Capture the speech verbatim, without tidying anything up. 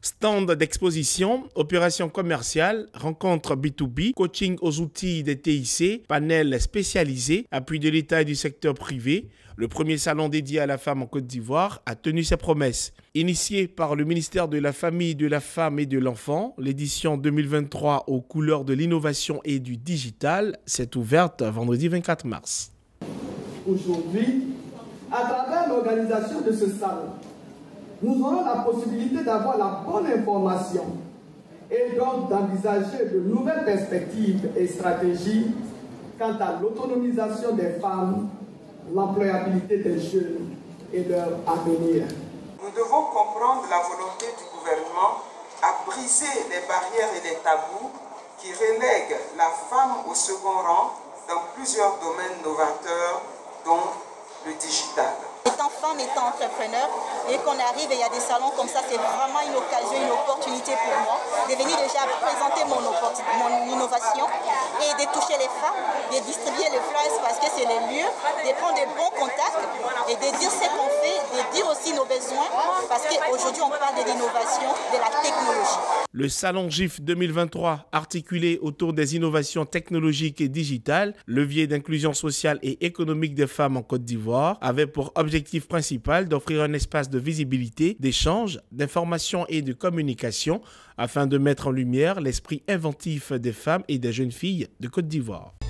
Stand d'exposition, opération commerciale, rencontre B deux B, coaching aux outils des T I C, panel spécialisé, appui de l'État et du secteur privé. Le premier salon dédié à la femme en Côte d'Ivoire a tenu ses promesses. Initié par le ministère de la Famille, de la Femme et de l'Enfant, l'édition deux mille vingt-trois aux couleurs de l'innovation et du digital s'est ouverte vendredi vingt-quatre mars. Aujourd'hui, à travers l'organisation de ce salon, nous aurons la possibilité d'avoir la bonne information et donc d'envisager de nouvelles perspectives et stratégies quant à l'autonomisation des femmes, l'employabilité des jeunes et leur avenir. Nous devons comprendre la volonté du gouvernement à briser les barrières et les tabous qui relèguent la femme au second rang dans plusieurs domaines novateurs, dont le digital. Étant femme, étant entrepreneur, et qu'on arrive et il y a des salons comme ça, c'est vraiment une occasion, une opportunité pour moi de venir déjà présenter mon, mon innovation et de toucher les femmes, de distribuer les flyers parce que c'est les lieux, de prendre de bons contacts et de dire ce qu'on fait, de dire aussi nos besoins parce qu'aujourd'hui on parle de l'innovation, de la technologie. Le salon G I F deux mille vingt-trois, articulé autour des innovations technologiques et digitales, levier d'inclusion sociale et économique des femmes en Côte d'Ivoire, avait pour objectif principal d'offrir un espace de visibilité, d'échange, d'information et de communication afin de mettre en lumière l'esprit inventif des femmes et des jeunes filles de Côte d'Ivoire.